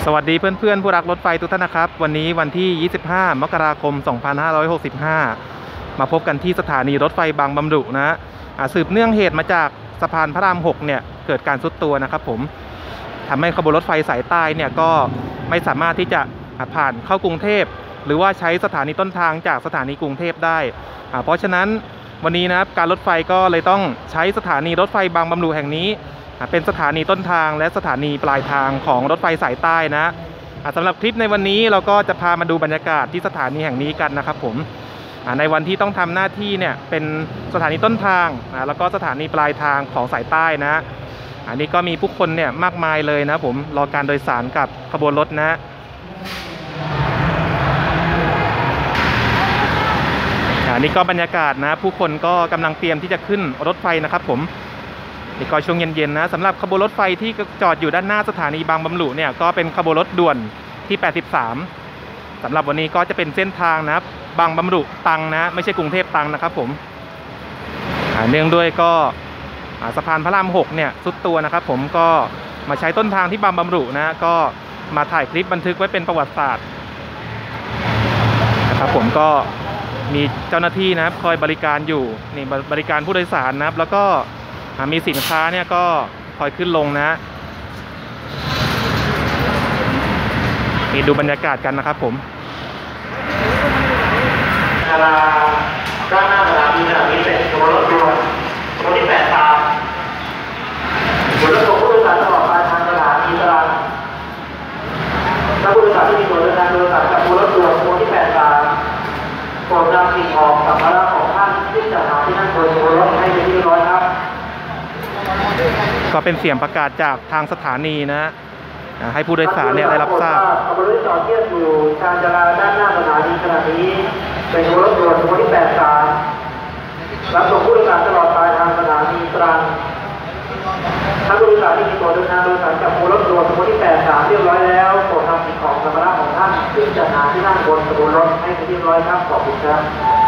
สวัสดีเพื่อนๆผู้รักรถไฟทุกท่านนะครับวันนี้วันที่ 25 มกราคม 2565 มาพบกันที่สถานีรถไฟบางบำรุนะสืบเนื่องเหตุมาจากสะพานพระราม 6 เนี่ยเกิดการทรุดตัวนะครับผมทำให้ขบวนรถไฟสายใต้เนี่ยก็ไม่สามารถที่จะผ่านเข้ากรุงเทพหรือว่าใช้สถานีต้นทางจากสถานีกรุงเทพได้เพราะฉะนั้นวันนี้นะครับการรถไฟก็เลยต้องใช้สถานีรถไฟบางบำรุแห่งนี้เป็นสถานีต้นทางและสถานีปลายทางของรถไฟสายใต้นะสำหรับคลิปในวันนี้เราก็จะพามาดูบรรยากาศที่สถานีแห่งนี้กันนะครับผมในวันที่ต้องทำหน้าที่เนี่ยเป็นสถานีต้นทางแล้วก็สถานีปลายทางของสายใต้นะอันนี้ก็มีผู้คนเนี่ยมากมายเลยนะผมรอการโดยสารกับขบวนรถนะอันนี้ก็บรรยากาศนะผู้คนก็กำลังเตรียมที่จะขึ้นรถไฟนะครับผมนี่ก็ช่วงเย็นๆนะสำหรับขบวนรถไฟที่จอดอยู่ด้านหน้าสถานีบางบำรุเนี่ยก็เป็นขบวนรถด่วนที่ 83สำหรับวันนี้ก็จะเป็นเส้นทางนะครับบางบำรุตังนะไม่ใช่กรุงเทพตังนะครับผมเนื่องด้วยก็สะพานพระราม 6เนี่ยทรุดตัวนะครับผมก็มาใช้ต้นทางที่บางบำรุนะก็มาถ่ายคลิปบันทึกไว้เป็นประวัติศาสตร์นะครับผมก็มีเจ้าหน้าที่นะครับคอยบริการอยู่นี่บริการผู้โดยสารนะครับแล้วก็มีสินค้าเนี่ยก็คอยขึ้นลงนะนี่ดูบรรยากาศกันนะครับผมด้านหน้าสถานีเป็นขบวนรถด่วนขบวนที่8ตามขบวนรถส่งผู้โดยสารตลอดปลายทางสถานีตรังถ้าผู้โดยสารที่มีตั๋วเดินทางโดยสารกับขบวนรถด่วนขบวนที่8ตามโปรดนำสิ่งของสัมภาระของท่านที่จะหาที่นั่งบนขบวนรถให้เป็นที่เรียบร้อยครับก็เป็นเสียงประกาศจากทางสถานีนะให้ผู้โดยสารเนี่ยได้รับทราบขบวนรถจอดเทียบอยู่ชานชาลาด้านหน้าสถานีขณะนี้เป็นขบวนรถด่วนขบวนที่83รับส่งผู้โดยสารตลอดปลายทางสถานีตรังถ้าผู้โดยสารที่มีตั๋วเดินทางโดยสารกับขบวนรถด่วนขบวนที่83เรียบร้อยแล้วโปรดนำสิ่งของสัมภาระของท่านขึ้นจากหาที่นั่งบนขบวนรถให้เป็นที่เรียบร้อยครับขอบคุณครับ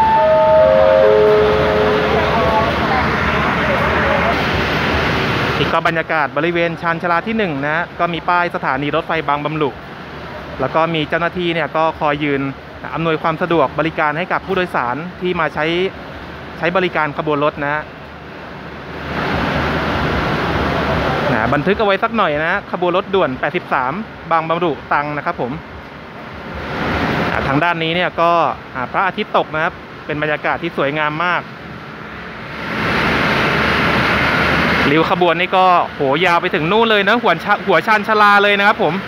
อีกก็บรรยากาศบริเวณชานชาลาที่1นะก็มีป้ายสถานีรถไฟบางบำรุแล้วก็มีเจ้าหน้าที่เนี่ยก็คอยยืนอำนวยความสะดวกบริการให้กับผู้โดยสารที่มาใช้บริการขบวนรถนะบันทึกเอาไว้สักหน่อยนะขบวนรถด่วน83บางบำรุตังนะครับผมทางด้านนี้เนี่ยก็พระอาทิตย์ตกนะครับเป็นบรรยากาศที่สวยงามมากริ้วขบวนนี่ก็โหยาวไปถึงนู่นเลยนะหัวชานชาลาเลยนะครับผม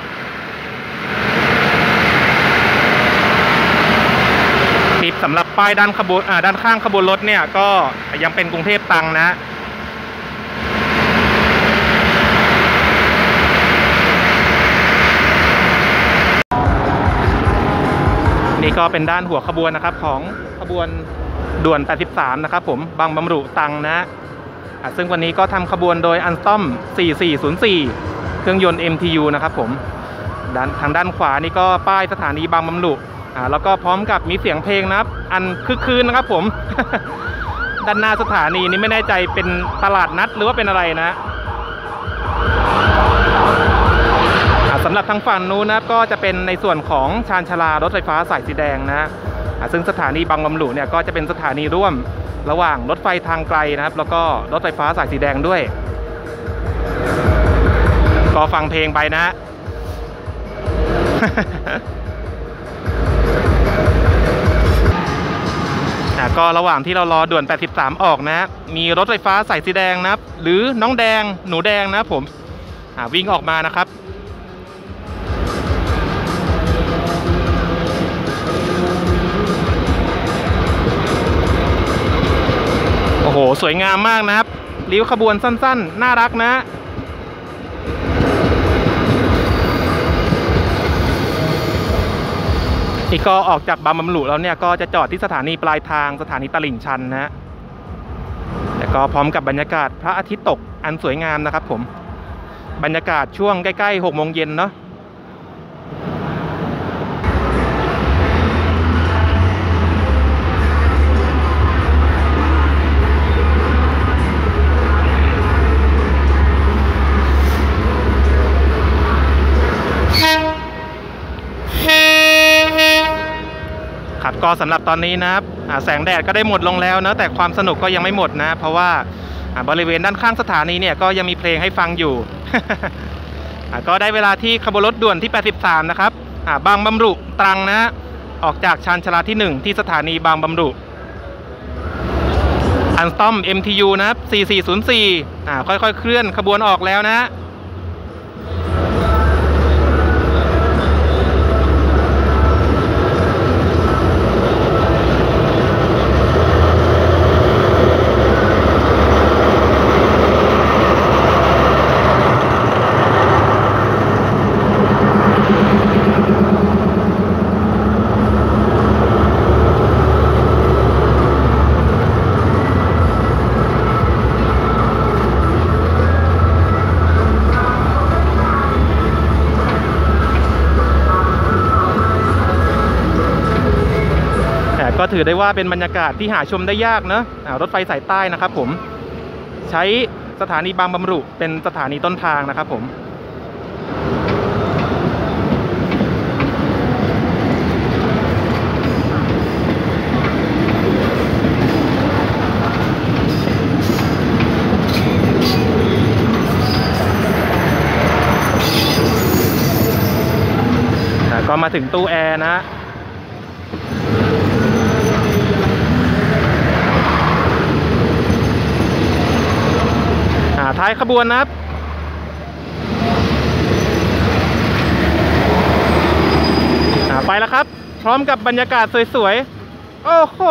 ติดสำหรับป้ายด้านขบวนด้านข้างขบวนรถเนี่ยก็ยังเป็นกรุงเทพตังนะนี่ก็เป็นด้านหัวขบวนนะครับของขบวนด่วน83นะครับผมบางบำรุตังนะซึ่งวันนี้ก็ทำขบวนโดยอันสตอม4404เครื่องยนต์ MTU นะครับผมทางด้านขวานี่ก็ป้ายสถานีบางบำรุแล้วก็พร้อมกับมีเสียงเพลงนะครับอันคึกคืนนะครับผม ด้านหน้าสถานีนี้ไม่แน่ใจเป็นตลาดนัดหรือว่าเป็นอะไรนะสำหรับทางฝั่งนู้นนะก็จะเป็นในส่วนของชานชาลารถไฟฟ้าสายสีแดงนะซึ่งสถานีบางบำรุเนี่ยก็จะเป็นสถานีร่วมระหว่างรถไฟทางไกลนะครับแล้วก็รถไฟฟ้าสายสีแดงด้วยก็ฟังเพลงไปนะ ก็ระหว่างที่เรารอด่วน83ออกนะมีรถไฟฟ้าสายสีแดงนะครับหรือน้องแดงหนูแดงนะผมวิ่งออกมานะครับโอ้โหสวยงามมากนะครับริ้วขบวนสั้นๆน่ารักนะอีกก็ออกจากบางบำรุแล้วเนี่ยก็จะจอดที่สถานีปลายทางสถานีตลิ่งชันนะแล้วก็พร้อมกับบรรยากาศพระอาทิตย์ตกอันสวยงามนะครับผมบรรยากาศช่วงใกล้ๆ6 โมงเย็นเนาะก็สำหรับตอนนี้นะครับแสงแดดก็ได้หมดลงแล้วนะแต่ความสนุกก็ยังไม่หมดนะเพราะว่าบริเวณด้านข้างสถานีเนี่ยก็ยังมีเพลงให้ฟังอยู่ ก็ได้เวลาที่ขบวนรถด่วนที่83นะครับบางบำรุตรังนะออกจากชานชาลาที่1ที่สถานีบางบำรุอันสตอม MTU นะครับ4404ค่อยๆเคลื่อนขบวนออกแล้วนะก็ถือได้ว่าเป็นบรรยากาศที่หาชมได้ยากนะรถไฟสายใต้นะครับผมใช้สถานีบางบำรุเป็นสถานีต้นทางนะครับผมก็มาถึงตู้แอร์นะท้ายขบวนนะครับไปแล้วครับพร้อมกับบรรยากาศสวยๆโอ้โห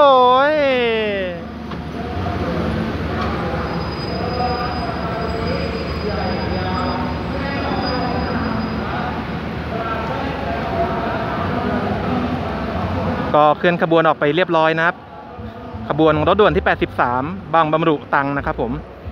ก็เคลื่อนขบวนออกไปเรียบร้อยนะครับขบวนรถด่วนที่83บางบำรุตรังนะครับผม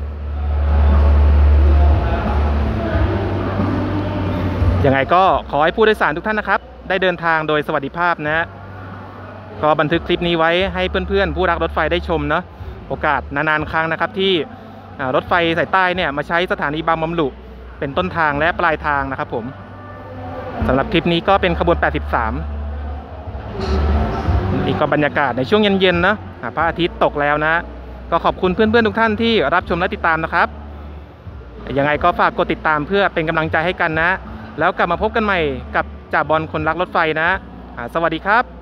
ยังไงก็ขอให้ผู้โดยสารทุกท่านนะครับได้เดินทางโดยสวัสดิภาพนะก็บันทึกคลิปนี้ไว้ให้เพื่อนๆผู้รักรถไฟได้ชมเนาะโอกาสนานๆครั้งนะครับที่รถไฟสายใต้เนี่ยมาใช้สถานีบางบำรุเป็นต้นทางและปลายทางนะครับผมสำหรับคลิปนี้ก็เป็นขบวน83อีกก็บรรยากาศในช่วงเย็นๆนะพระอาทิตย์ตกแล้วนะก็ขอบคุณเพื่อนๆทุกท่านที่รับชมและติดตามนะครับยังไงก็ฝากกดติดตามเพื่อเป็นกำลังใจให้กันนะแล้วกลับมาพบกันใหม่กับจ่าบอลคนรักรถไฟนะสวัสดีครับ